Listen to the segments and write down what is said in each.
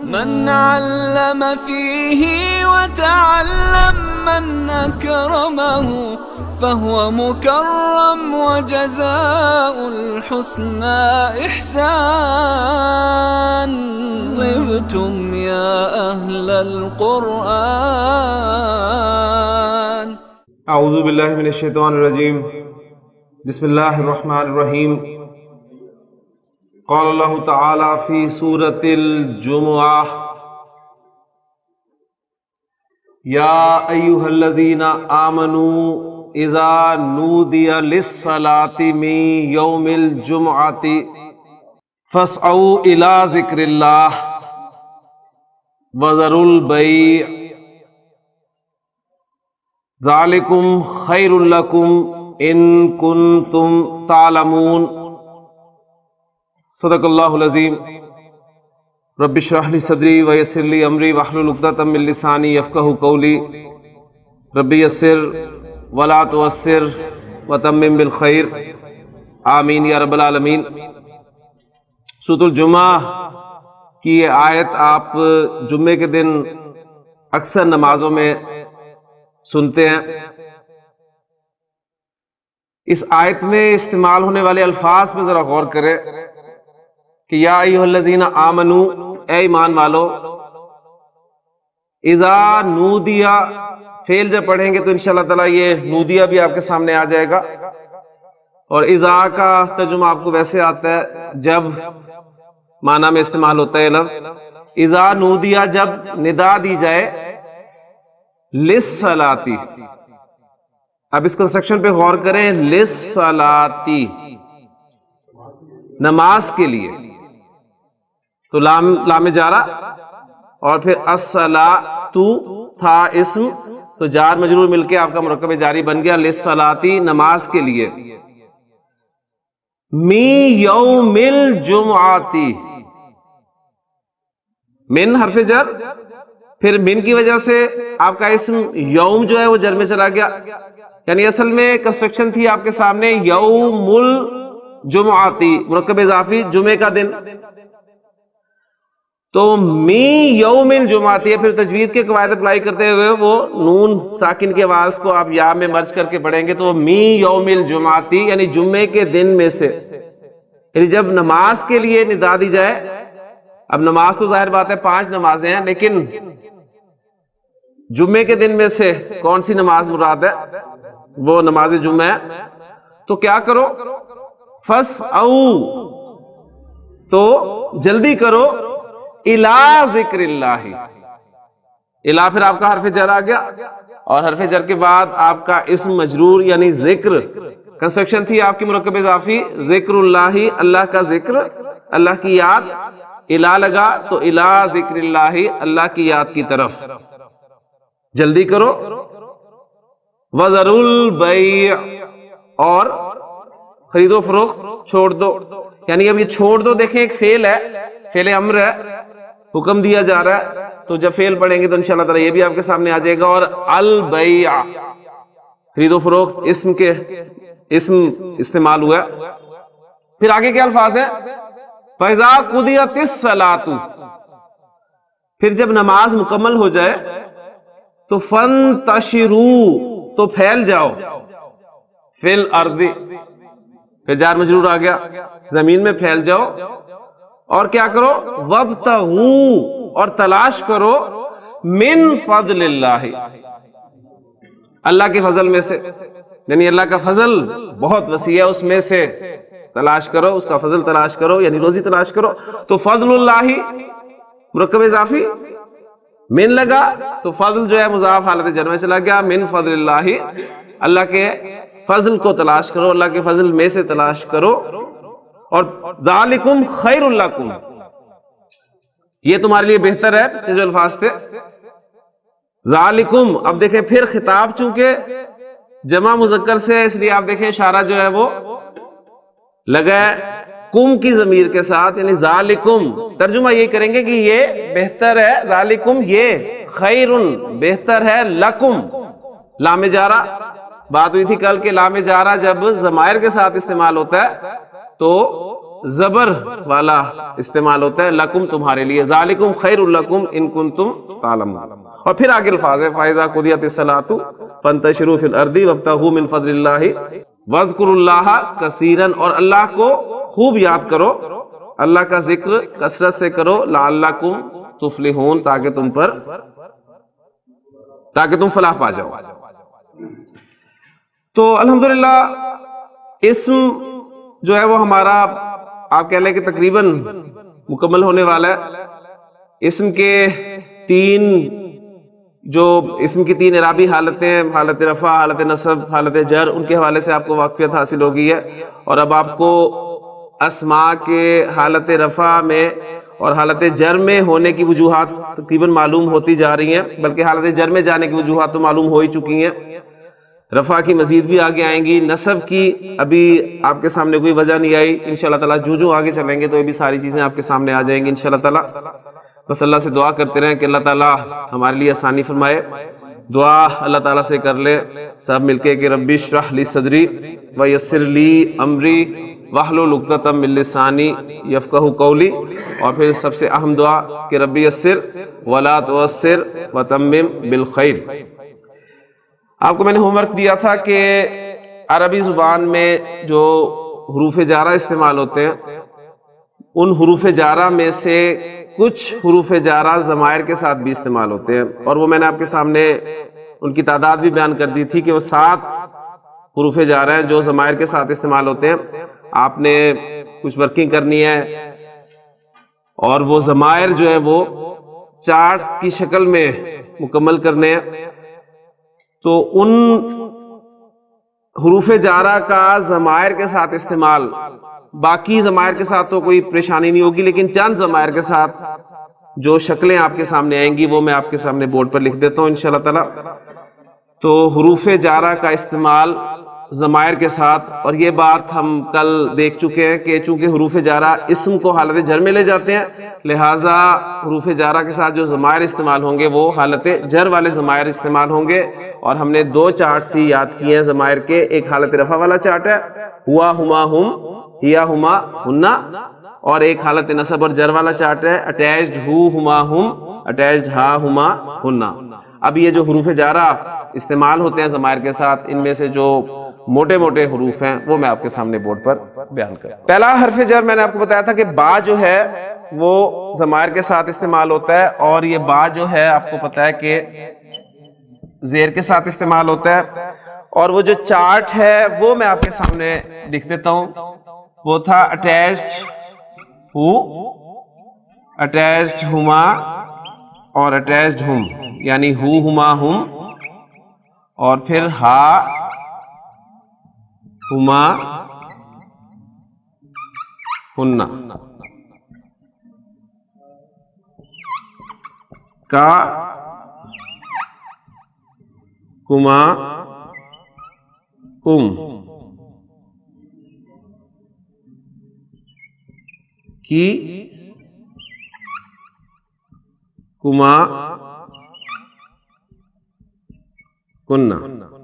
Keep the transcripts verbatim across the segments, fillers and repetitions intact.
من علم فيه وتعلم من أكرمه فهو مكرم وجزاء الحسنى إحسان. طبتم يا أهل القرآن. اعوذ باللہ من الشیطان الرجیم. بسم اللہ الرحمن الرحیم. قال اللہ تعالی فی سورۃ الجمعہ یا ایھا الذین آمنوا اذا نودی للصلاۃ من یوم الجمعۃ فاسعوا الی ذکر اللہ وذروا البیع ذالکم خیر لکم ان کنتم تعلمون. صدق اللہ العظیم. رب اشرح لی صدری ویسر لی امری واحلل عقدۃ من لسانی یفقہوا قولی. رب یسر ولا تعسر وتمم بالخیر. آمین یا رب العالمین. سورۃ الجمعہ کی یہ آیت آپ جمعے کے دن اکثر نمازوں میں سنتے ہیں. اس آیت میں استعمال ہونے والے الفاظ پہ ذرا غور کریں کہ یا ایھا الذین آمنو، اے ایمان والو. اذا نودیا، فعل جب پڑھیں گے تو انشاءاللہ تعالیٰ یہ نودیا بھی آپ کے سامنے آ جائے گا. اور اذا کا ترجمہ آپ کو ویسے آتا ہے جب معنی میں استعمال ہوتا ہے لفظ. اذا نودیا، جب ندا دی جائے للصلاۃ. اب اس کنسٹرکشن پہ غور کریں. للصلاۃ، نماز کے لیے. تو لام لام جارہ اور پھر الصلاۃ تھا اسم، تو جار مجرور مل کے آپ کا مرکب جاری بن گیا. للصلاۃ، نماز کے لیے. می یوم الجمعۃ، من حرف جر، پھر من کی وجہ سے آپ کا اسم یوم جو ہے وہ جر میں چلا گیا. یعنی اصل میں کنسٹرکشن تھی آپ کے سامنے یوم الجمعۃ، مرکب اضافی، جمعے کا دن. تو می یوم الجمعۃ، پھر تجوید کے قواعد اپلائی کرتے ہوئے وہ نون ساکن کی آواز کو آپ یا میں مرج کر کے پڑھیں گے تو می یوم الجمعۃ یعنی جمعے کے دن میں سے. یعنی جب نماز کے لیے ندا دی جائے. اب نماز تو ظاہر بات ہے پانچ نمازیں ہیں، لیکن جمعے کے دن میں سے کون سی نماز مراد ہے؟ وہ نماز جمعہ ہے. تو کیا کرو؟ فَاسْعَوْا، تو جلدی کرو. اِلَىٰ ذِكْرِ اللَّهِ، اِلَىٰ پھر آپ کا حرف جر آ گیا، اور حرف جر کے بعد آپ کا اسم مجرور یعنی ذکر. کنسٹرکشن تھی آپ کی مرکب اضافی ذکر اللہ، اللہ کا ذکر، اللہ کی یاد. اِلَىٰ لگا تو اِلَىٰ ذِكْرِ اللَّهِ، اللہ کی یاد کی طرف جلدی کرو. وَذَرُوا الْبَيْعَ، اور خرید و فروخت چھوڑ دو. یعنی اب یہ چھوڑ دو، دیکھیں ایک فعل ہے، فعل امر ہے، حکم دیا جا رہا ہے. تو جب فعل پڑھیں گے تو انشاءاللہ تعالیٰ یہ بھی آپ کے سامنے آ جائے گا. اور البیع، خرید و فروخت، اسم کے اسم استعمال ہوا ہے. پھر آگے کیا الفاظ ہیں؟ فَإِذَا قُضِيَتِ الصَّلَاةُ، پھر جب نماز مکمل ہو جائے تو فَانْتَشِرُوا، تو پھیل جاؤ. فِي الْأَرْضِ، پھر جار مجرور آ گیا، زمین میں پھیل جاؤ. اور کیا کرو؟ وَابْتَغُوا، اور تلاش کرو. مِن فضل اللہ، اللہ کے فضل میں سے. یعنی اللہ کا فضل بہت وسیع ہے، اس میں سے تلاش کرو، اس کا فضل تلاش کرو، یعنی روزی تلاش کرو. تو فضل اللہ مرکب اضافی، من لگا تو فضل جو ہے مضاف حالت جر میں چلا گیا. من فضل اللہ، اللہ کے فضل کو تلاش کرو، اللہ کے فضل میں سے تلاش کرو. اور ذالکم خیر لکم، یہ تمہارے لیے بہتر ہے. یہ جو الفاظ تھے ذالکم، اب دیکھیں پھر خطاب چونکہ جمع مذکر سے، اس لیے آپ دیکھیں اشارہ جو ہے وہ لگا ہے کم کی ضمیر کے ساتھ، یعنی ذالکم. ترجمہ یہ کریں گے کہ یہ بہتر ہے. ذالکم یہ خیرن بہتر ہے. لکم لام جارہ، بات ہوئی تھی کل کہ لام جارہ جب ضمائر کے ساتھ استعمال ہوتا ہے تو زبر والا استعمال ہوتا ہے، لکم تمہارے لیے، ذالکم خیر لکم ان کنتم تعلمون. اور پھر آگے الفاظ ہے فَإِذَا قُضِيَتِ الصَّلَاةُ فَانتَشِرُوا فِي الْأَرْضِ وَابْتَغُوا مِن فَضْلِ اللَّهِ وَاذْكُرُوا اللَّهَ كَثِيرًا، اور اللہ کو خوب یاد کرو، اللہ کا ذکر کثرت سے کرو، لعلکم تفلحون، تاکہ تم پر تاکہ تم فلاح پا جاؤ. تو الحمدللہ اسم جو ہے وہ ہمارا آپ کہہ لیں کہ تقریباً مکمل ہونے والا ہے. اسم کے تین جو اسم کی تین اعرابی حالتیں، حالت رفع، حالت نصب، حالت جر، ان کے حوالے سے آپ کو واقفیت حاصل ہو گئی ہے. اور اب آپ کو اسماء کے حالت رفع میں اور حالت جر میں ہونے کی وجوہات تقریباً معلوم ہوتی جا رہی ہیں، بلکہ حالت جر میں جانے کی وجوہات تو معلوم ہو ہی چکی ہیں. رفع کی مزید بھی آگے آئیں گی، نصب کی ابھی آپ کے سامنے کوئی وجہ نہیں آئی، انشاءاللہ تعالیٰ جو جو آگے چلیں گے تو یہ بھی ساری چیزیں آپ کے سامنے آ جائیں گی انشاءاللہ تعالیٰ. بس اللہ سے دعا کرتے رہیں کہ اللہ تعالیٰ ہمارے لیے آسانی فرمائے. دعا اللہ تعالیٰ سے کر لیں سب مل کے کہ ربی اشرح لی صدری ویسر لی امری واحلل عقدۃ من لسانی یفقہوا قولی. اور پھر سب سے اہم دعا کہ ربی یسر ولا تعسر وتمم بالخیر. آپ کو میں نے ہوم ورک دیا تھا کہ عربی زبان میں جو حروف جارہ استعمال ہوتے ہیں، ان حروف جارہ میں سے کچھ حروف جارہ ضمائر کے ساتھ بھی استعمال ہوتے ہیں، اور وہ میں نے آپ کے سامنے ان کی تعداد بھی بیان کر دی تھی کہ وہ سات حروف جارہ ہیں جو ضمائر کے ساتھ استعمال ہوتے ہیں. آپ نے کچھ ورکنگ کرنی ہے اور وہ ضمائر جو ہے وہ چارٹس کی شکل میں مکمل کرنے ہیں. تو ان حروف جارہ کا ضمائر کے ساتھ استعمال، باقی ضمائر کے ساتھ تو کوئی پریشانی نہیں ہوگی، لیکن چند ضمائر کے ساتھ جو شکلیں آپ کے سامنے آئیں گی وہ میں آپ کے سامنے بورڈ پر لکھ دیتا ہوں انشاءاللہ تعالی. تو حروف جارہ کا استعمال ضمائر کے ساتھ، اور یہ بات ہم کل دیکھ چکے ہیں کہ چونکہ حروف جارہ اسم کو حالت جر میں لے جاتے ہیں، لہٰذا حروف جارہ کے ساتھ جو ضمائر استعمال ہوں گے وہ حالت جر والے ضمائر استعمال ہوں گے. اور ہم نے دو چارٹ ہی یاد کیے ہیں ضمائر کے، ایک حالت رفع والا چارٹ ہے ہوا ہما ہم ہیا ہما ہننا، اور ایک حالت نصب اور جر والا چارٹ ہے اٹیچڈ ہو ہما ہم اٹیچڈ ہا ہما ہننا. اب یہ جو حروف جارہ استعمال ہوتے ہیں ضمائر کے ساتھ، ان میں سے جو موٹے موٹے حروف ہیں وہ میں آپ کے سامنے بورڈ پر بیان کروں. پہلا حرف جر میں نے آپ کو بتایا تھا کہ با جو ہے وہ ضمائر کے ساتھ استعمال ہوتا ہے، اور یہ با جو ہے آپ کو پتا ہے کہ زیر کے ساتھ استعمال ہوتا ہے. اور وہ جو چارٹ ہے وہ میں آپ کے سامنے لکھ دیتا ہوں، وہ تھا اٹیچڈ ہو، اٹیچڈ ہما اور اٹیچڈ ہم، یعنی ہو ہما ہم، اور پھر ہا ہما ہننا، کا کما کم، کی کما کننا.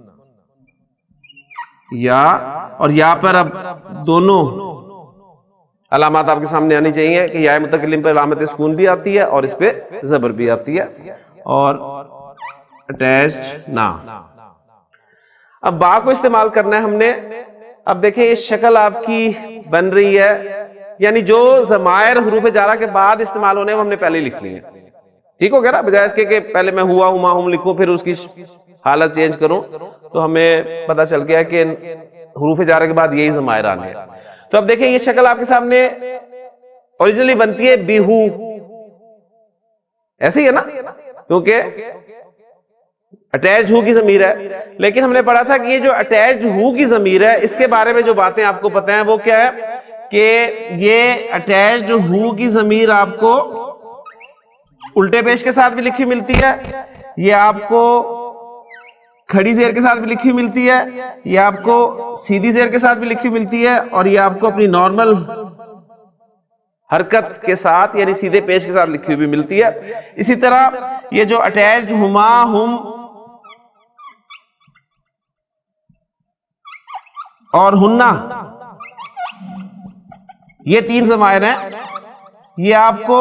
یا اور یا پر اب دونوں علامات آپ کے سامنے آنی چاہیے کہ یا متکلم پر علامت سکون بھی آتی ہے اور اس پہ زبر بھی آتی ہے. اور اٹیچڈ نا. اب با کو استعمال کرنا ہے ہم نے. اب دیکھیں یہ شکل آپ کی بن رہی ہے، یعنی جو ضمائر حروف جارہ کے بعد استعمال ہونے وہ ہم نے پہلے ہی لکھ لی ہیں. ٹھیک ہو گیا نا، بجائے اس کے کہ پہلے میں ہوا ہما ہم لکھوں پھر اس کی حالت چینج کروں. تو ہمیں پتہ چل گیا کہ حروف جارہ کے بعد یہی ضمائر آنے ہیں. تو اب دیکھیں یہ شکل آپ کے سامنے اوریجنلی بنتی ہے بیہو، ایسے ہی ہے نا، کیونکہ اٹیچڈ ہو کی ضمیر ہے. لیکن ہم نے پڑھا تھا کہ یہ جو اٹیچڈ ہو کی ضمیر ہے اس کے بارے میں جو باتیں آپ کو پتہ ہیں وہ کیا ہے کہ یہ اٹیچڈ ہو کی ضمیر آپ کو الٹے پیش کے ساتھ بھی لکھی ملتی ہے، یہ آپ کو کھڑی زیر کے ساتھ بھی لکھی ملتی ہے، یہ آپ کو سیدھی زیر کے ساتھ بھی لکھی ملتی ہے، اور یہ آپ کو اپنی نارمل حرکت کے ساتھ یعنی سیدھے پیش کے ساتھ لکھی ہوئی ملتی ہے. اسی طرح یہ جو اٹیچڈ ہما ہم اور ہننا، یہ تین ضمائر ہیں. یہ آپ کو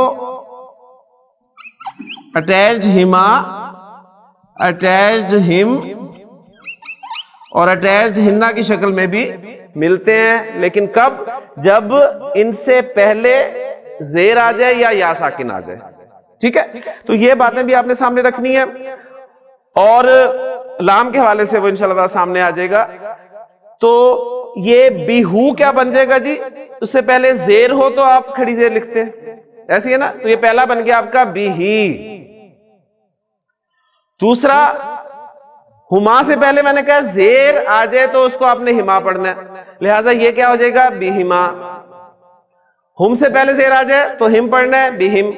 اٹیچڈ ہما، اٹیچڈ ہم اور اٹیچڈ ہننا کی شکل میں بھی ملتے ہیں. لیکن کب؟ جب ان سے پہلے زیر آ جائے یا یا ساکن آ جائے. ٹھیک ہے، تو یہ باتیں بھی آپ نے سامنے رکھنی ہے. اور لام کے حوالے سے وہ انشاءاللہ تعالی سامنے آ جائے گا. تو یہ بیہو کیا بن جائے گا جی؟ اس سے پہلے زیر ہو تو آپ کھڑی زیر لکھتے ہیں، ایسی ہے نا. تو یہ پہلا بن گیا آپ کا بیہی. دوسرا، ہما سے پہلے میں نے کہا زیر آ جائے تو اس کو آپ نے ہما پڑھنا ہے، لہٰذا یہ کیا ہو جائے گا؟ بیہما. ہم سے پہلے زیر آ جائے تو ہم پڑھنا ہے، بیہم.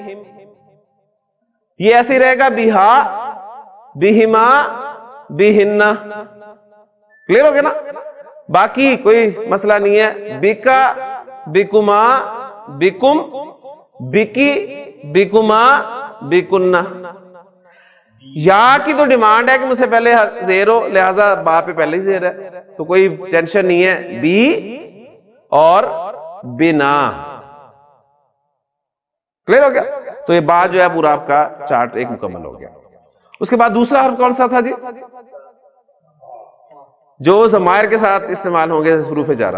یہ ایسے ہی رہے گا، بیہا، بیہما، بیہنہ. کلیئر ہو گیا نا؟ باقی کوئی مسئلہ نہیں ہے. بکا، بکما، بکم، بکی، بکما، بکنہ. یا کی تو ڈیمانڈ ہے کہ مجھ سے پہلے زیر ہو، لہذا با پہ پہلے ہی زیر ہے، تو کوئی ٹینشن نہیں ہے. بی اور بنا. کلیئر ہو گیا؟ تو یہ با جو ہے پورا آپ کا چارٹ ایک مکمل ہو گیا. اس کے بعد دوسرا حرف کون سا تھا جی؟ جو ضمائر کے ساتھ استعمال ہوں گے حروف جارہ.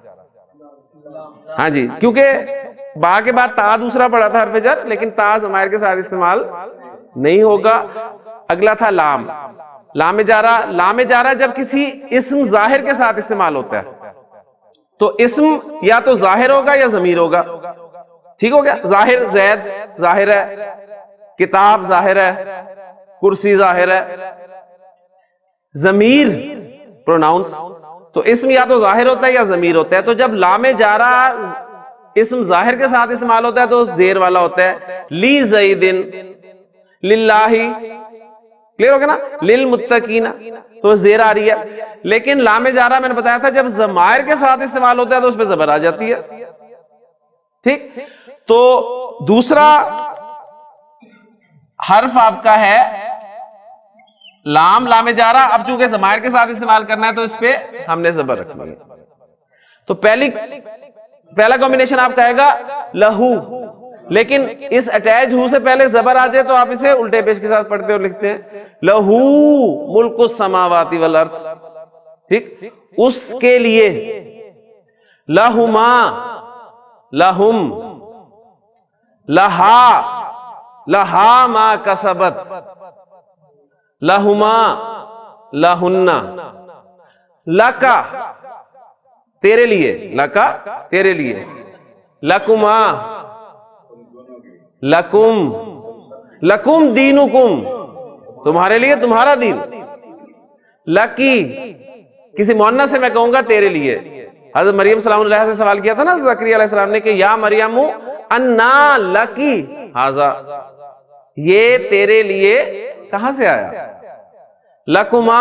ہاں جی، کیونکہ با کے بعد تا دوسرا پڑا تھا حرف جر، لیکن تا ضمائر کے ساتھ استعمال نہیں ہوگا. اگلا تھا لام. لام جارہ. لام جارہ جب کسی اسم ظاہر کے ساتھ استعمال ہوتا ہے تو اسم یا تو ظاہر ہوگا یا ضمیر ہوگا. ٹھیک ہو گیا؟ ظاہر زید ظاہر ہے، کتاب ظاہر ہے، کرسی ظاہر ہے. ضمیر پروناؤنس. تو اسم یا تو ظاہر ہوتا ہے یا ضمیر ہوتا ہے. تو جب لام جارہ اسم ظاہر کے ساتھ استعمال ہوتا ہے تو زیر والا ہوتا ہے. لی زیدن، للہ. کلیئر ہو گیا نا؟ للمتقین. تو زیر آ رہی ہے. لیکن لام جارہ میں نے بتایا تھا جب ضمائر کے ساتھ استعمال ہوتا ہے تو اس پہ زبر آ جاتی ہے. ٹھیک. تو دوسرا حرف آپ کا ہے لام. لام جارہ اب چونکہ ضمائر کے ساتھ استعمال کرنا ہے تو اس پہ ہم نے زبر رکھنی ہے. تو پہلی پہلا کمبینیشن آپ کہے گا لہو. لیکن اس اٹیچ ہو سے پہلے زبر آ جائے تو آپ اسے الٹے پیش کے ساتھ پڑھتے اور لکھتے ہیں لہو ملک السماوات والارض. ٹھیک. اس کے لیے. لہما، لہم، لہا، لہا ما کسبت، لہما، لہنہ. لکا تیرے لیے، لکا تیرے لیے. لکما، لکم، لکم دینکم تمہارے لیے تمہارا دین. لکی کسی مؤنث سے میں کہوں گا تیرے لیے. حضرت مریم سلام اللہ سے سوال کیا تھا نا زکریا علیہ السلام نے کہ یا مریم انا لکی ھذا، یہ تیرے لیے کہاں سے آیا؟ لکما،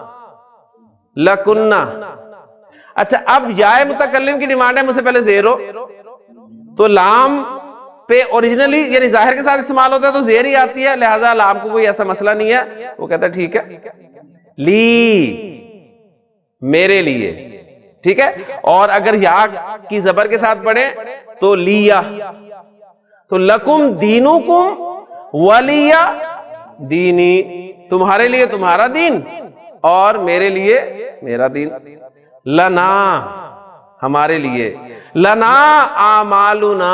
لکنہ. اچھا اب یا متکلم کی ڈیمانڈ ہے مجھ سے پہلے زیر ہو، تو لام پہ اوریجنلی یعنی ظاہر کے ساتھ استعمال ہوتا ہے تو زیر ہی آتی ہے، لہذا لام کو کوئی ایسا مسئلہ نہیں ہے. وہ کہتا ہے ٹھیک ہے. لی میرے لیے. ٹھیک ہے. اور اگر یا کی زبر کے ساتھ پڑھیں تو لیا. تو لکم دینکم ولی دینی، تمہارے لیے تمہارا دین اور میرے لیے میرا دین. لنا ہمارے لیے. لنا اعمالنا،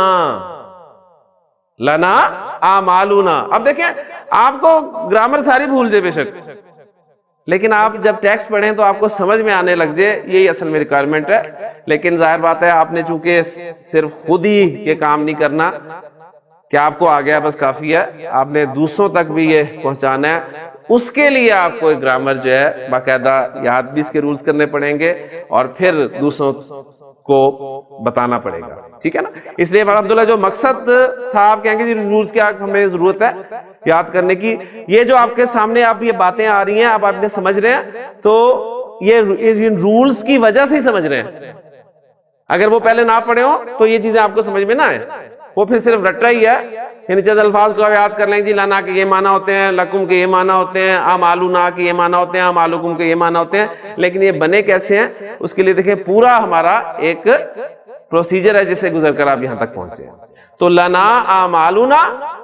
لنا اعمالنا. اب دیکھیں آپ کو گرامر ساری بھول جائے بے شک، لیکن آپ جب ٹیکسٹ پڑھیں تو آپ کو سمجھ میں آنے لگ جائے، یہی اصل میں ریکوائرمنٹ ہے. لیکن ظاہر بات ہے آپ نے چونکہ صرف خود ہی یہ کام نہیں کرنا کہ آپ کو آ گیا بس کافی ہے، آپ نے دوسروں تک بھی یہ پہنچانا ہے. اس کے لیے آپ کو ایک گرامر جو ہے باقاعدہ یاد بھی اس کے رولز کرنے پڑیں گے اور پھر دوسروں کو بتانا پڑے گا. ٹھیک ہے نا؟ اس لیے عبداللہ جو مقصد تھا آپ کہیں گے جی رولز کی ہمیں ضرورت ہے یاد کرنے کی. یہ جو آپ کے سامنے آپ یہ باتیں آ رہی ہیں آپ آپ نے سمجھ رہے ہیں تو یہ رولز کی وجہ سے ہی سمجھ رہے ہیں. اگر وہ پہلے نہ پڑھے ہوں تو یہ چیزیں آپ کو سمجھ میں نہ آئے، وہ پھر صرف رٹا ہی ہے. یعنی چند الفاظ کو آپ یاد کر لیں جی لنا کے یہ معنی ہوتے ہیں، لکم کے یہ معنی ہوتے ہیں، اعمالنا کے یہ معنی ہوتے ہیں، اعمالکم کے یہ معنی ہوتے ہیں. لیکن یہ بنے کیسے ہیں اس کے لیے دیکھیں پورا ہمارا ایک प्रोसीजर है जिससे गुजर कर आप यहां तक पहुंचे। तो लना आमालुना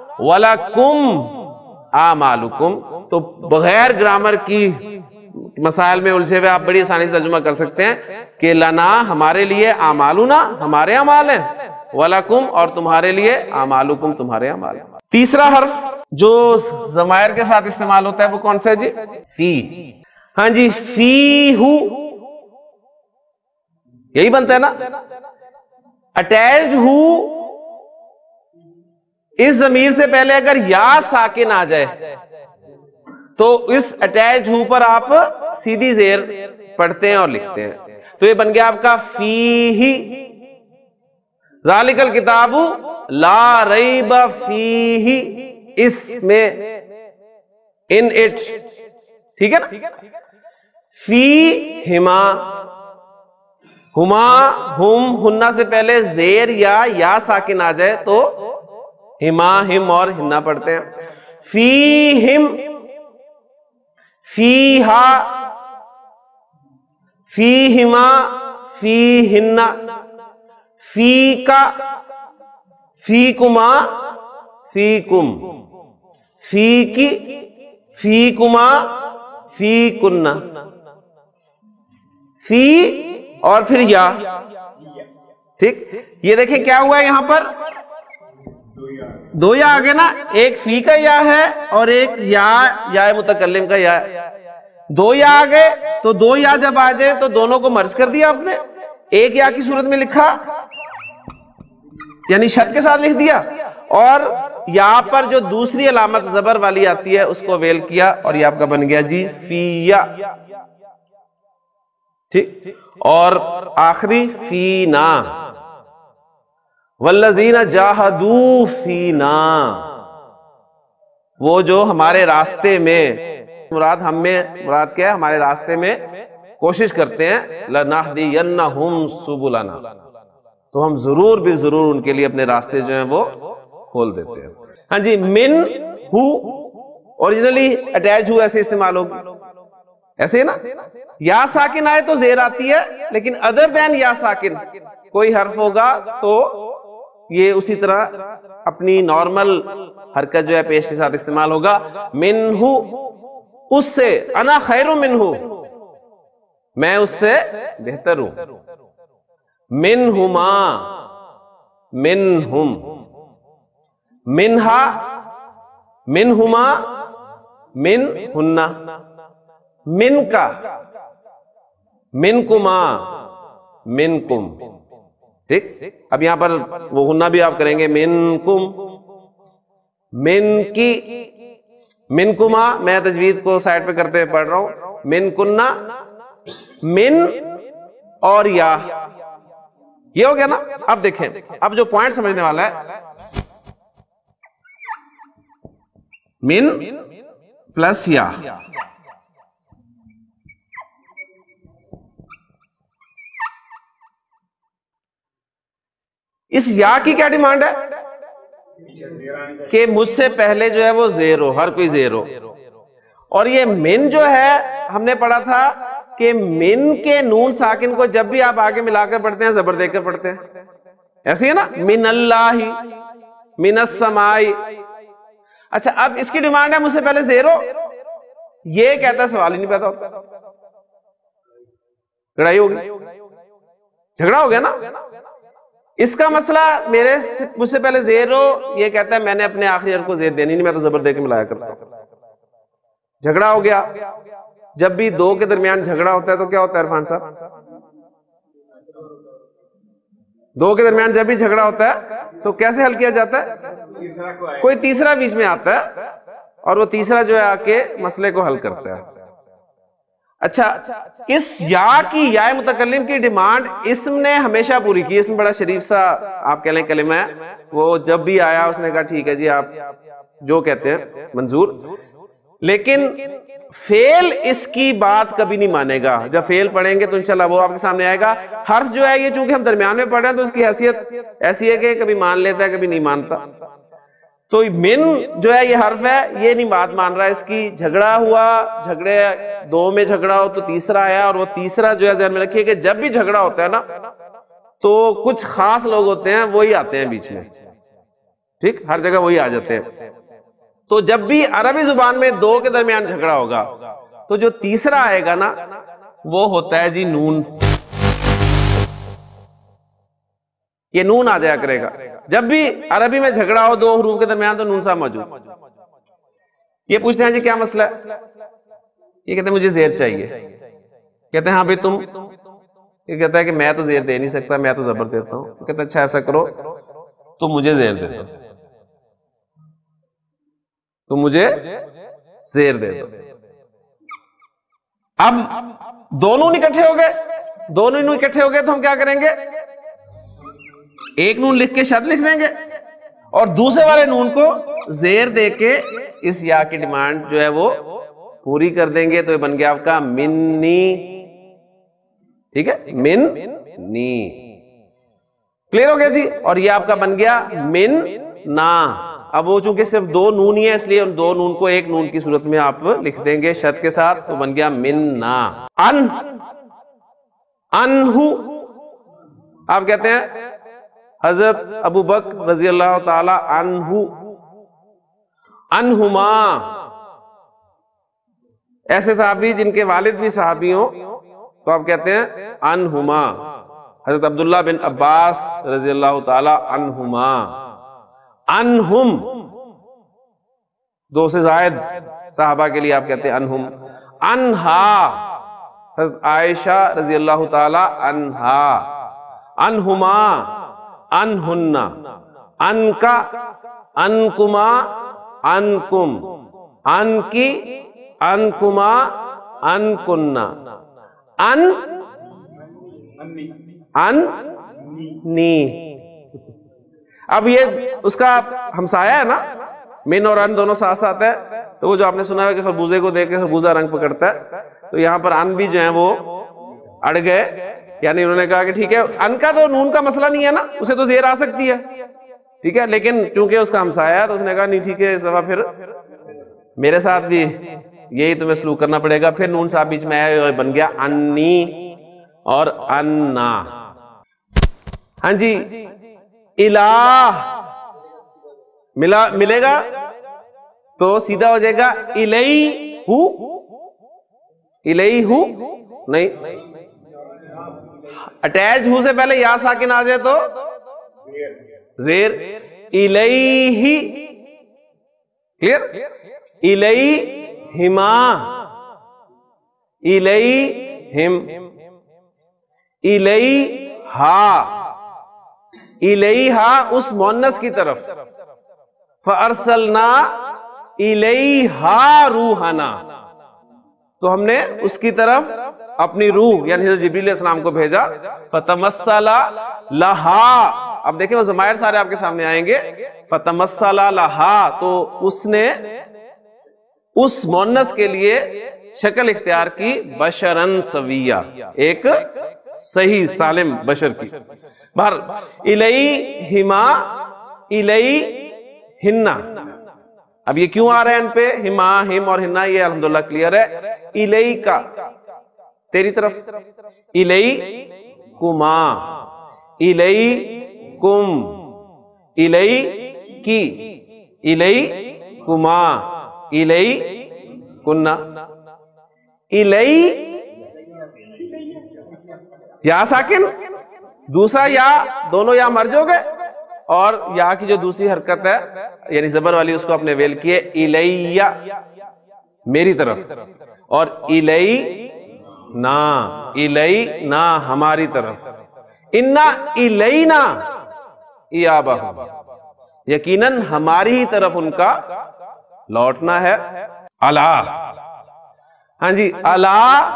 वलकुम आमालुकुम, तो बगैर ग्रामर की मसाइल में उलझे हुए आप बड़ी आसानी से तर्जुमा कर सकते हैं कि लना हमारे लिए, आमालुना हमारे अमाल हैं, वलकुम और तुम्हारे लिए, आमालुकुम तुम्हारे अमाल। तीसरा हर्फ जो ज़मायर के साथ इस्तेमाल होता है वो कौन सा है जी? फी। हाँ जी, फी हु यही बनता है ना। अटैच्ड हु, इस ज़मीर से पहले अगर या साकिन आ जाए तो इस अटैच हु पर आप सीधी जेर पढ़ते हैं और लिखते हैं। तो ये बन गया आपका फीही, ज़ालिकल किताबु ला रैब फीही, इसमें, इन इट, ठीक है ना। फी हिमा, हुमा हुम हुन्ना से पहले जेर या या साकिन आ जाए तो हिमा हिम और हिन्ना पढ़ते हैं। फी हिम, फी हा, फी हिमा, फी हिन्ना, फी का, फी कुमा, फी कुम, फी की, फी कुमा, फी कुन्ना, फी और फिर या, ठीक। ये देखें क्या हुआ है यहां पर, दो या आ गए ना, एक फी का या है और एक या या मुतकल्लिम का या। दो या आ गए तो दो या जब आ जाए तो दोनों को मर्ज कर दिया आपने, एक या की सूरत में लिखा यानी शत के साथ लिख दिया, और यहां पर जो दूसरी अलामत जबर वाली आती है उसको वेल किया और ये आपका बन गया जी फिया, ठीक। और आखिरी फीना, वल्लज़ीना जाहदू फीना, वो जो हमारे रास्ते में, मुराद हम में मुराद क्या है, हमारे रास्ते में कोशिश करते हैं, लनहदियन्नहुम सुबुलना, तो हम जरूर भी जरूर उनके लिए अपने रास्ते जो हैं वो खोल देते हैं। हाँ जी, मिन हु ओरिजिनली अटैच हु ऐसे इस्तेमाल होगी, ऐसे है ना। या साकिन आए तो जेर आती है, लेकिन अदर देन या साकिन कोई हर्फ होगा तो ये उसी तरह अपनी नॉर्मल हरकत जो है पेश के साथ इस्तेमाल होगा। मिनहु, उससे, अना खैरु मिनहु, मैं उससे बेहतर हूं। मिनहुमा, मिनहुम, मिनहा, मिनहुमा, मिनहुन्ना, मिनका, मिनकुमा, मिनकुम, ठीक। अब यहां पर वो हुन्ना भी आप करेंगे, मिनकुम, मिनकी, मिनकुमा, मैं तजवीद को साइड पे करते हुए पढ़ रहा हूं, मिनकुन्ना, मिन और या, ये हो गया ना। अब देखें, अब जो पॉइंट समझने वाला है, मिन प्लस या, इस या की क्या डिमांड है कि मुझसे पहले जो है वो जेर हो, हर कोई जेर हो। और ये मिन जो है हमने पढ़ा था कि मिन के नून साकिन को जब भी आप आगे मिलाकर पढ़ते हैं जबर देकर पढ़ते हैं, ऐसी है ना, मिन अल्लाही, मिनस समाई। अच्छा, अब इसकी डिमांड है मुझसे पहले जेर हो, ये कहता है सवाल ही नहीं पैदा होता, लड़ाई होगी, झगड़ा हो गया ना। इसका मसला मेरे मुझसे पहले जेर हो, ये कहता है मैंने अपने आखिरी हर्फ को जेर देनी नहीं, मैं तो जबर दे के मिलाया करता हूं, झगड़ा हो गया। जब भी दो के दरमियान झगड़ा होता है तो क्या होता है इरफान साहब, दो के दरमियान जब भी झगड़ा होता है तो कैसे हल किया जाता है, कोई तीसरा बीच में आता है और वो तीसरा जो है आके मसले को हल करता है। अच्छा, इस या की, या मुतकल्लिम की डिमांड इस्म ने हमेशा पूरी की। इसमें बड़ा शरीफ सा आप कह लें कलिमा है, वो जब भी आया उसने कहा ठीक है जी आप जो कहते हैं मंजूर, लेकिन फेल इसकी बात कभी नहीं मानेगा। जब फेल पढ़ेंगे तो इंशाल्लाह वो आपके सामने आएगा। हर्फ जो है ये चूंकि हम दरमियान में पढ़ रहे हैं तो उसकी हैसियत ऐसी है कि कभी मान लेता है कभी नहीं मानता। तो मिन जो है ये हर्फ है, ये नहीं बात मान रहा है इसकी। झगड़ा हुआ, झगड़े दो में झगड़ा हो तो तीसरा आया, और वो तीसरा जो है ज़हन में रखिए कि जब भी झगड़ा होता है ना تو کچھ خاص لوگ ہوتے ہیں وہی آتے ہیں بیچ میں, ٹھیک, ہر جگہ وہی آ جاتے ہیں. تو جب بھی عربی زبان میں دو کے درمیان جھگڑا ہوگا تو جو تیسرا آئے گا نا وہ ہوتا ہے جی نون. یہ نون آ جایا کرے گا جب بھی عربی میں جھگڑا ہو دو حروف کے درمیان, تو نون صاحب موجود. یہ پوچھتے ہیں جی کیا مسئلہ ہے, یہ کہتے ہیں مجھے زیر چاہیے. کہتے ہیں ہاں بھائی تم, یہ کہتا ہے کہ میں تو زیر دے نہیں سکتا, میں تو زبر دیتا ہوں. کہتے ہیں اچھا ایسا کرو تم مجھے زیر دے دو, تم مجھے زیر دے دو. اب دونوں اکٹھے ہو گئے, دونوں اکٹھے ہو گئے تو ہم کیا کریں گے, ایک نون لکھ کے شد لکھ دیں گے اور دوسرے والے نون کو زیر دے کے اس یا کی ڈیمانڈ جو ہے وہ پوری کر دیں گے. تو یہ بن گیا آپ کا منی, ٹھیک ہے, من نی. کلیئر ہو گیا جی. اور یہ آپ کا بن گیا من نا. اب وہ چونکہ صرف دو نون ہی ہے اس لیے ان دو نون کو ایک نون کی صورت میں آپ لکھ دیں گے شد کے ساتھ, تو بن گیا من نا. ان, انہو آپ کہتے ہیں حضرت ابو بکر رضی اللہ تعالی عنہ, انہما ایسے صحابی جن کے والد بھی صحابی ہوں تو آپ کہتے ہیں انہما. حضرت عبداللہ بن عباس رضی اللہ تعالی عنہما. انہم دو سے زائد صحابہ کے لیے آپ کہتے ہیں انہم. انہا حضرت عائشہ رضی اللہ تعالی عنہا. انہما, انہن, انکا, انکما, انکم, انکی, انکما, انکننا, ان ان نی. اب یہ اس کا ہمسایہ ہے نا, من اور ان دونوں ساتھ ساتھ ہے. تو وہ جو آپ نے سنا ہے کہ خربوزے کو دیکھ کے خربوزہ رنگ پکڑتا ہے, تو یہاں پر ان بھی جو ہیں وہ اڑ گئے. یعنی انہوں نے کہا کہ ٹھیک ہے ان کا تو نون کا مسئلہ نہیں ہے نا, اسے تو زیر آ سکتی ہے, ٹھیک ہے, لیکن چونکہ اس کا ہمسایہ ہے تو اس نے کہا نہیں ٹھیک ہے اس دفعہ پھر میرے ساتھ بھی یہی تمہیں سلوک کرنا پڑے گا. پھر نون صاحب بیچ میں آئے اور بن گیا انی اور انا. ہاں جی, الہ ملا ملے گا تو سیدھا ہو جائے گا الیہو, الیہو نہیں, اٹیچ ہو سے پہلے یا ساکن آ جائے تو زیر. الیہی, کلیئر, الیہما, الیہم, الیہا, الیہا اس مؤنث کی طرف. فارسلنا الیہا روحنا, تو ہم نے اس کی طرف اپنی روح یعنی حضرت جبریل علیہ السلام کو بھیجا. فتمثل لہا, اب دیکھیں وہ ضمائر سارے آپ کے سامنے آئیں گے. فتمثل لہا, تو اس نے اس مؤنث کے لیے شکل اختیار کی بشرن سویہ, ایک صحیح سالم بشر کی. بہر الیہما, الیہنہ. اب یہ کیوں آ رہے ہیں ان پہ ہما, ہم اور ہنہ, یہ الحمدللہ کلیئر ہے. الیکا تیری طرف, الیکما, الیکم, الیکی, الیکما, الیکنہ, الی یا ساکن, دوسرا یا دونوں یا مرج ہو گئے, اور یا کی جو دوسری حرکت ہے یعنی زبر والی اس کو اپنے ویل کیے. الیہ میری طرف, اور الی نا, الی نا ہماری طرف. انا الینا ایابہم, یقیناً ہماری ہی طرف ان کا لوٹنا ہے. الا, ہاں جی, الا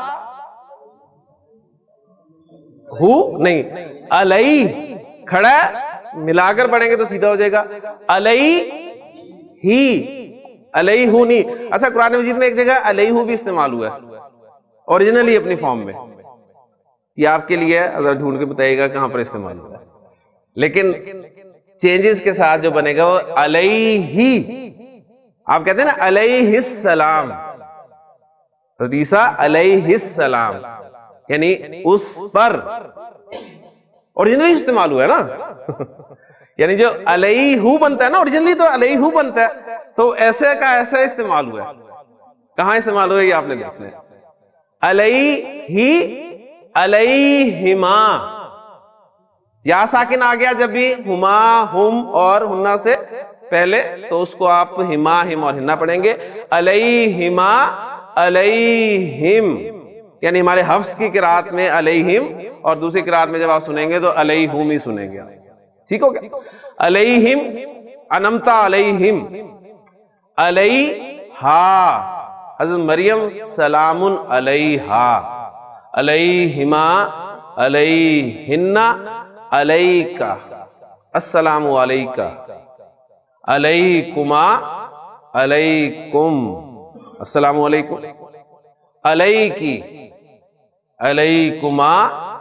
ہو نہیں, الی کھڑا ہے, ملا کر پڑھیں گے تو سیدھا ہو جائے گا. الی ہی, الی ہو نہیں. اچھا قرآن مجید میں ایک جگہ الی ہو بھی استعمال ہوا ہے اوریجنلی اپنی فارم میں, یہ آپ کے لیے ذرا ڈھونڈ کے بتائیے گا کہاں پر استعمال ہوا ہے. لیکن چینجز کے ساتھ جو بنے گا وہ علیہ, آپ کہتے ہیں نا علیہ السلام, عیسیٰ علیہ السلام, یعنی اس پر, اوریجنلی استعمال ہوا ہے نا یعنی جو علیہ بنتا ہے نا اوریجنلی تو علیہ بنتا ہے، تو ایسے کا ایسا استعمال ہوا ہے. کہاں استعمال ہوا ہے یہ آپ نے دیکھنا ہے. علیہ علیہما، یا ساکن آ گیا جب بھی ہما ہم اور ہنہ سے پہلے تو اس کو آپ ہما ہم اور ہنہ پڑھیں گے. علیہما علیہم، یعنی ہمارے حفظ کی قرات میں علیہم اور دوسری قرات میں جب آپ سنیں گے تو علیہم ہی سنیں گے. ٹھیک ہو گیا. علیہم انمتا علیہم، علیہا حضرت مریم سلام علیہا، علیہما علیہن علیکا السلام علیکا، علیکما علیکم السلام علیکم، علیکی علیکما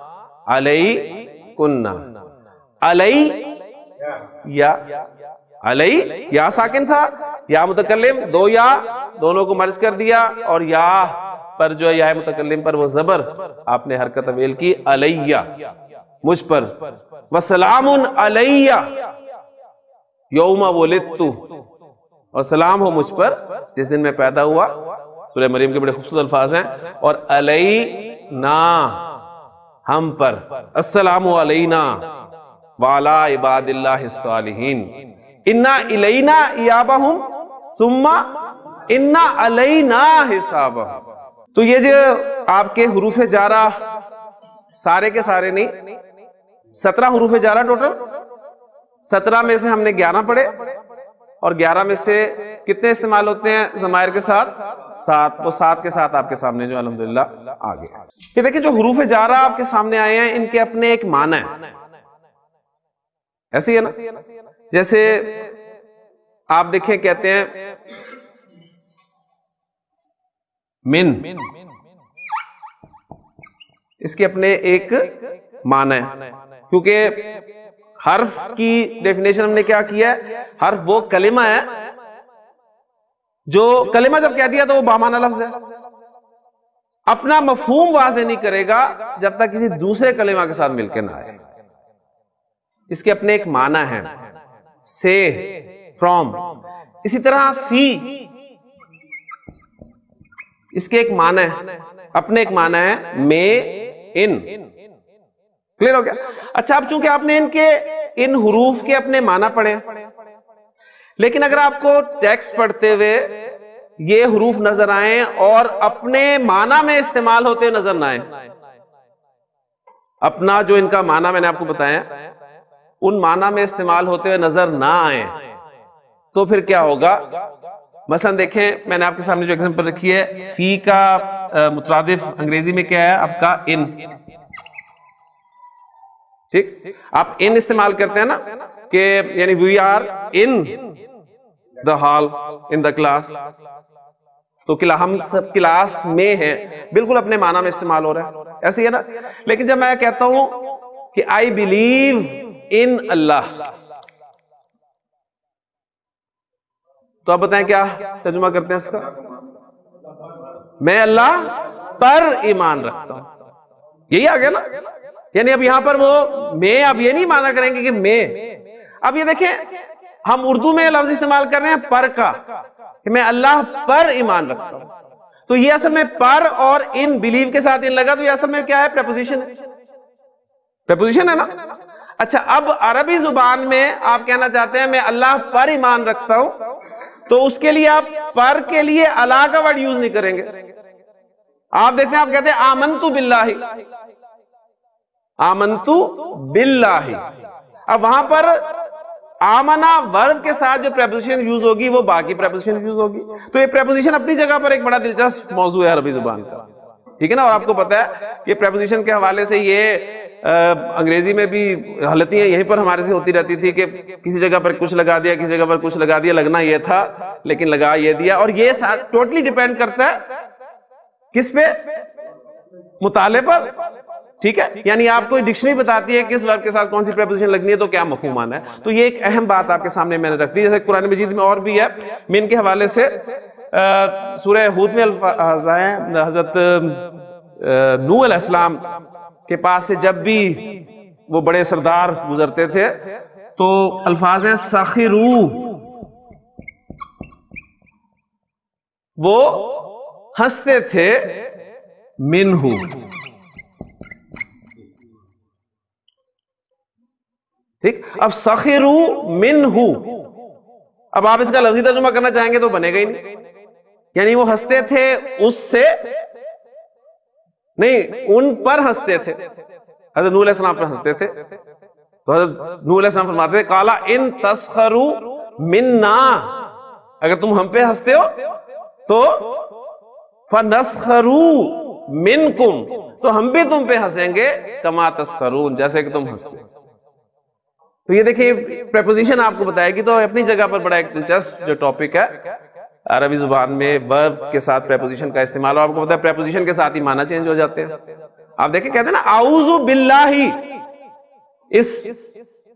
علیکن، علی یا علی یا ساکن تھا، یا متکلم دو یا دونوں کو مرج کر دیا اور یا پر جو ہے یا متکلم پر وہ زبر آپ نے حرکت اویل کی، علیہ مجھ پر، وسلام علیہ یوم ولدت، اور سلام ہو مجھ پر جس دن میں پیدا ہوا. سورہ مریم کے بڑے خوبصورت الفاظ ہیں. اور علینا ہم پر، السلام علینا وعلی عباد اللہ الصالحین، انا الینا ایابہم ثم انا علینا حسابہم. تو یہ جو آپ کے حروف جارہ سارے کے سارے نہیں، سترہ حروف جارہ ٹوٹل، سترہ میں سے ہم نے گیارہ پڑھے اور گیارہ میں سے کتنے استعمال ہوتے ہیں ضمائر کے ساتھ؟ سات. وہ سات کے ساتھ آپ کے سامنے جو الحمدللہ آگے. یہ دیکھیں جو حروف جارہ آپ کے سامنے آئے ہیں ان کے اپنے ایک معنی ہیں. ایسی ہے نا، جیسے آپ دیکھیں کہتے ہیں من، اس کے اپنے ایک معنی ہے، کیونکہ حرف کی ڈیفینیشن ہم نے کیا کیا ہے، حرف وہ کلمہ ہے جو کلمہ جب کہہ دیا تو وہ بامعنی لفظ ہے، اپنا مفہوم واضح نہیں کرے گا جب تک کسی دوسرے کلمہ کے ساتھ مل کے نہ آئے. اس کے اپنے ایک معنی ہے، سے، فرام. اسی طرح فی، اس کے ایک معنی ہے، اپنے ایک معنی ہے، میں، ان. کلیئر ہو گیا؟ اچھا اب چونکہ آپ نے ان کے ان حروف کے اپنے معنی پڑھے، لیکن اگر آپ کو ٹیکسٹ پڑھتے ہوئے یہ حروف نظر آئیں اور اپنے معنی میں استعمال ہوتے نظر نہ آئیں، اپنا جو ان کا معنی میں نے آپ کو بتایا ان معنی میں استعمال ہوتے ہوئے نظر نہ آئیں تو پھر کیا ہوگا؟ مثلا دیکھیں میں نے آپ کے سامنے جو ایگزامپل رکھی ہے، فی کا مترادف انگریزی میں کیا ہے آپ کا؟ ان. ٹھیک، آپ ان استعمال کرتے ہیں نا کہ یعنی we are in the hall in the class, تو ہم سب کلاس میں ہیں، بالکل اپنے معنی میں استعمال ہو رہا ہے. ایسے ہی ہے نا. لیکن جب میں کہتا ہوں کہ آئی بلیو ان اللہ، تو آپ بتائیں کیا ترجمہ کرتے ہیں اس کا؟ میں اللہ پر ایمان رکھتا ہوں. یہی آ گیا نا. یعنی اب یہاں پر وہ میں اب یہ نہیں مانا کریں گے کہ میں، اب یہ دیکھیں ہم اردو میں لفظ استعمال کر رہے ہیں پر کا، کہ میں اللہ پر ایمان رکھتا ہوں. تو یہ اصل میں پر اور ان بلیو کے ساتھ ان لگا، تو یہ اصل میں کیا ہے؟ پریپوزیشن ہے. پریپوزیشن ہے نا. اچھا اب عربی زبان میں آپ کہنا چاہتے ہیں میں اللہ پر ایمان رکھتا ہوں، تو اس کے لیے آپ پر کے لیے اللہ کا ورڈ یوز نہیں کریں گے. آپ دیکھتے ہیں آپ کہتے ہیں آمنتو باللہ، آمنتو باللہ. اب وہاں پر آمنا ورب کے ساتھ جو پریپوزیشن یوز ہوگی وہ باقی پریپوزیشن یوز ہوگی. تو یہ پریپوزیشن اپنی جگہ پر ایک بڑا دلچسپ موضوع ہے عربی زبان کا. ٹھیک ہے نا. اور آپ کو پتا ہے یہ پریپوزیشن کے حوالے سے یہ انگریزی میں بھی غلطیاں یہیں پر ہمارے سے ہوتی رہتی تھی کہ کسی جگہ پر کچھ لگا دیا، کسی جگہ پر کچھ لگا دیا، لگنا یہ تھا لیکن لگا یہ دیا. اور یہ ٹوٹلی ڈیپینڈ کرتا ہے کس پہ؟ مطالعے پر. ٹھیک ہے. یعنی آپ کو ڈکشنری بتاتی ہے کس ورب کے ساتھ کون سی پریپوزیشن لگنی ہے تو کیا مفہوم آنا ہے. تو یہ ایک اہم بات آپ کے سامنے میں نے رکھ دی. جیسے قرآن مجید میں اور بھی ہے من کے حوالے سے. سورہ ہود میں الفاظ ہیں حضرت نوح علیہ السلام کے پاس سے جب بھی وہ بڑے سردار گزرتے تھے، تو الفاظ ہیں سخرو، وہ ہنستے تھے منہو، ٹھیک. اب سخرو منہو، اب آپ اس کا لفظی ترجمہ کرنا چاہیں گے تو بنے گا ہی نہیں، یعنی وہ ہنستے تھے اس سے نہیں، ان پر ہنستے تھے. حضرت نوح علیہ السلام پر ہنستے تھے تو حضرت نوح علیہ السلام فرماتے تھے قالا ان تسخروا منا، اگر تم ہم پہ ہنستے ہو تو فنسخروا منکم، تو ہم بھی تم پہ ہنسیں گے کما تسخرون، جیسے کہ تم ہنستے. تو یہ دیکھیں پریپوزیشن آپ کو بتائے گی، تو اپنی جگہ پر بڑا ایک دلچسپ جو ٹاپک ہے عربی زبان میں ورب کے ساتھ پریپوزیشن کا استعمال. آپ کو پتا ہے پریپوزیشن کے ساتھ ہی معنی چینج ہو جاتے ہیں. آپ دیکھیں کہتے ہیں نا اعوذ باللہ، اس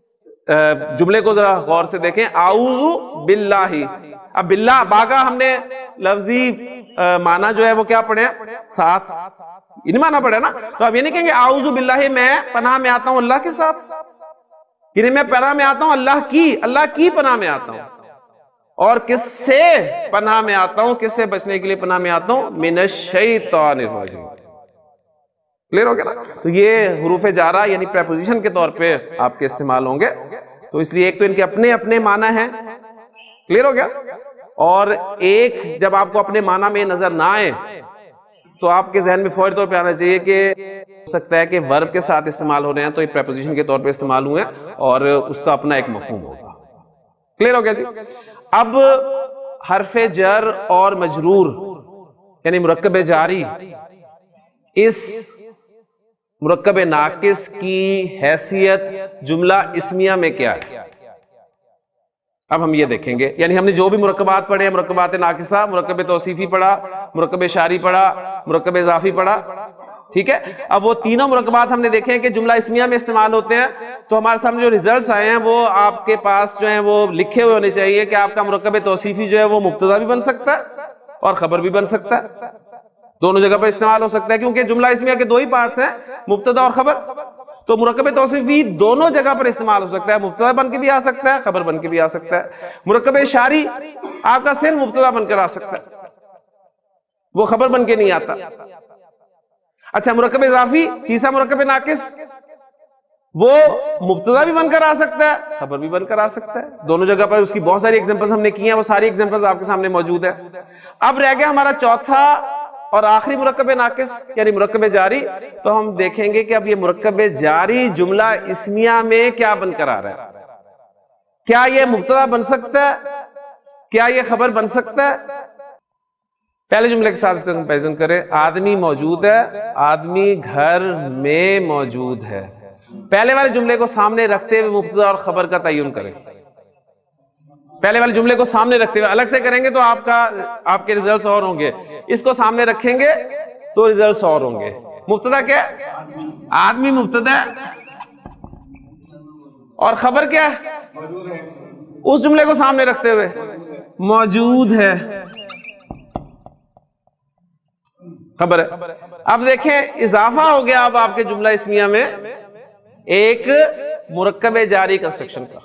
جملے کو ذرا غور سے دیکھیں، اعوذ باللہ. اب باللہ باغا ہم نے لفظی معنی جو ہے وہ کیا پڑھے ساتھ، یہ معنی پڑھے نا. تو اب یہ نہیں کہیں گے اعوذ باللہ میں پناہ میں آتا ہوں اللہ کے ساتھ، یعنی میں پناہ میں آتا ہوں اللہ کی، اللہ کی پناہ میں آتا ہوں. اور کس سے پناہ میں آتا ہوں، کس سے بچنے کے لیے پناہ میں آتا ہوں؟ من الشیطان الرجیم. کلیئر ہو گیا نا. تو یہ حروف جارہ یعنی پریپوزیشن کے طور پہ آپ کے استعمال ہوں گے. تو اس لیے ایک تو ان کے اپنے اپنے معنی ہیں، کلیئر ہو گیا. اور ایک جب آپ کو اپنے معنی میں نظر نہ آئے تو آپ کے ذہن میں فوری طور پہ آنا چاہیے کہ ہو سکتا ہے کہ ورب کے ساتھ استعمال ہو رہے ہیں تو یہ پریپوزیشن کے طور پہ استعمال ہوئے اور اس کا اپنا ایک مفہوم ہوگا. کلیئر ہو گیا جی. اب حرف جر اور مجرور یعنی مرکب جاری، اس مرکب ناقص کی حیثیت جملہ اسمیہ میں کیا ہے؟ اب ہم یہ دیکھیں گے، یعنی ہم نے جو بھی مرکبات پڑھے ہیں، مرکبات ناقصہ، مرکب توصیفی پڑھا، مرکب اشاری پڑھا، مرکب اضافی پڑھا، ٹھیک ہے. اب وہ تینوں مرکبات ہم نے دیکھے ہیں کہ جملہ اسمیہ میں استعمال ہوتے ہیں. تو ہمارے سامنے جو ریزلٹس آئے ہیں وہ آپ کے پاس جو ہیں وہ لکھے ہوئے ہونے چاہیے کہ آپ کا مرکب توصیفی جو ہے وہ مبتدا بھی بن سکتا ہے اور خبر بھی بن سکتا ہے، دونوں جگہ پر استعمال ہو سکتا ہے کیونکہ جملہ اسمیہ کے دو ہی پارٹس ہیں، مبتدا اور خبر. تو مرکب توصیفی دونوں جگہ پر استعمال ہو سکتا ہے، مبتدا بن کے بھی آ سکتا ہے، خبر بن کے بھی آ سکتا ہے. مرکب اشاری آپ کا صرف مبتدا بن کر آ سکتا ہے، وہ خبر بن کے نہیں آتا. اچھا مرکب اضافی تیسرا مرکب ناقص، وہ مبتدا بھی بن کر آ سکتا ہے، خبر بھی بن کر آ سکتا ہے. دونوں جگہ پر اس کی بہت ساری ایگزامپلز ہم نے کی ہیں، وہ ساری ایگزامپلز آپ کے سامنے موجود ہیں. اب رہ گیا ہمارا چوتھا اور آخری مرکب ناقص یعنی مرکب جاری. تو ہم دیکھیں گے کہ اب یہ مرکب جاری جملہ اسمیہ میں کیا بن کر آ رہا ہے. کیا یہ مبتدا بن سکتا ہے؟ کیا یہ خبر بن سکتا ہے؟ پہلے جملے کے ساتھ اس کا کمپیریزن کریں. آدمی موجود ہے، آدمی گھر میں موجود ہے. پہلے والے جملے کو سامنے رکھتے ہوئے مبتدا اور خبر کا تعین کریں. پہلے والے جملے کو سامنے رکھتے ہوئے، الگ سے کریں گے تو آپ کا آپ کے ریزلٹس اور ہوں گے. اس کو سامنے رکھیں گے تو ریزلٹس اور ہوں گے. مبتدا کیا ہے؟ آدمی مبتدا ہے اور خبر کیا ہے؟ اس جملے کو سامنے رکھتے ہوئے موجود ہے، خبر ہے. اب دیکھیں اضافہ ہو گیا اب آپ کے جملہ اسمیہ میں ایک مرکب جاری کنسٹرکشن کا.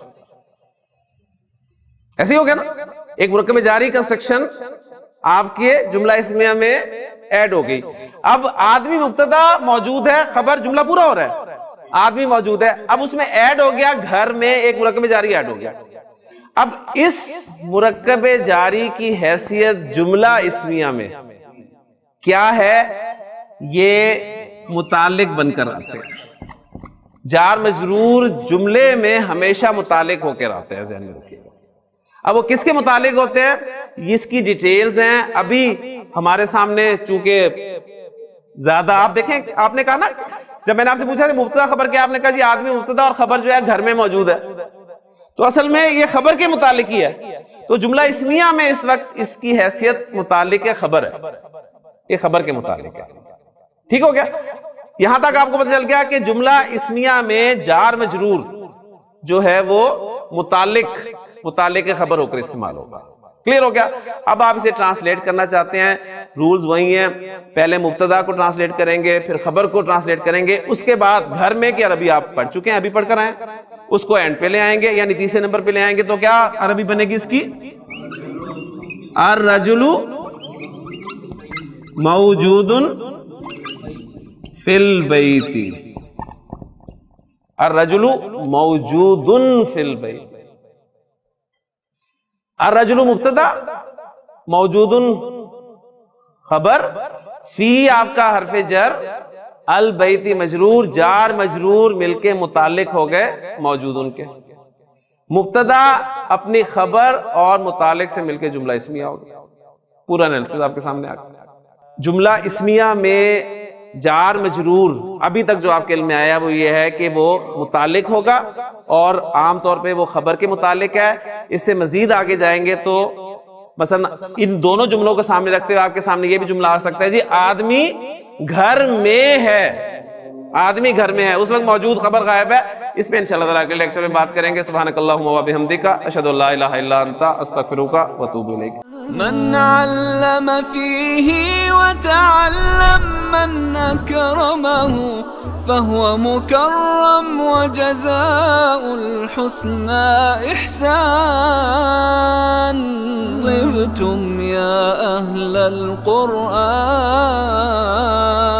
ایسے ہی ہو گیا نا، ایک مرکب جاری کنسٹرکشن آپ کے جملہ اسمیہ میں ایڈ ہو گئی. اب آدمی مبتدا موجود ہے، خبر جملہ پورا ہو رہا ہے، آدمی موجود ہے. اب اس میں ایڈ ہو گیا گھر میں ایک مرکب جاری ایڈ ہو گیا. اب اس مرکب جاری کی حیثیت جملہ اسمیہ میں کیا ہے؟ یہ متعلق بن کر آتے ہیں. جار مجرور جملے میں ہمیشہ متعلق ہو کر آتے ہیں، ذہن میں رکھیے. اب وہ کس کے متعلق ہوتے ہیں اس کی ڈیٹیلز ہیں ابھی ہمارے سامنے، چونکہ زیادہ آپ دیکھیں. آپ نے کہا نا جب میں نے آپ سے پوچھا کہ مبتدا خبر کیا، آپ نے کہا جی آدمی مبتدا اور خبر جو ہے گھر میں موجود ہے. تو اصل میں یہ خبر کے متعلق ہی ہے. تو جملہ اسمیہ میں اس وقت اس کی حیثیت متعلق خبر ہے، یہ خبر کے متعلق ہے. ٹھیک ہو گیا. یہاں تک آپ کو پتہ چل گیا کہ جملہ اسمیہ میں جار مجرور جو ہے وہ متعلق متعلق خبر ہو کر استعمال ہوگا. کلیئر ہو گیا؟ اب آپ اسے ٹرانسلیٹ کرنا چاہتے ہیں، رولز وہی ہیں، پہلے مبتدا کو ٹرانسلیٹ کریں گے، پھر خبر کو ٹرانسلیٹ کریں گے، اس کے بعد گھر میں کی عربی آپ پڑھ چکے ہیں، ابھی پڑھ کر آئیں، اس کو اینڈ پہ لے آئیں گے، یعنی تیسرے نمبر پہ لے آئیں گے، تو کیا عربی بنے گی اس کی؟ الرجل موجود فی البیت، الرجل موجود فی البیت، الرجل مبتدا، موجود خبر، فی آپ کا حرف جر، البیت مجرور، جار مجرور مل کے متعلق ہو گئے موجود ان کے، مبتدا اپنی خبر اور متعلق سے مل کے جملہ اسمیہ ہو گیا، پورا انالیسس آپ کے سامنے آ گیا۔ جملہ اسمیہ میں جار مجرور ابھی تک جو آپ کے علم میں آیا وہ یہ ہے کہ وہ متعلق ہوگا اور عام طور پہ وہ خبر کے متعلق ہے، اس سے مزید آگے جائیں گے تو مثلا ان دونوں جملوں کو سامنے رکھتے ہوئے آپ کے سامنے یہ بھی جملہ آ سکتا ہے جی آدمی گھر میں ہے، آدمی گھر میں ہے، اس وقت موجود خبر غائب ہے، اس پہ انشاءاللہ تعالیٰ اگلے لیکچر میں بات کریں گے۔ سبحانک اللہم و بحمدک، اشہد ان لا الہ الا انت، استغفرک و اتوب الیک۔ من علم فيه وتعلم من أكرمه فهو مكرم وجزاء الحسنى إحسان. طبتم يا أهل القرآن.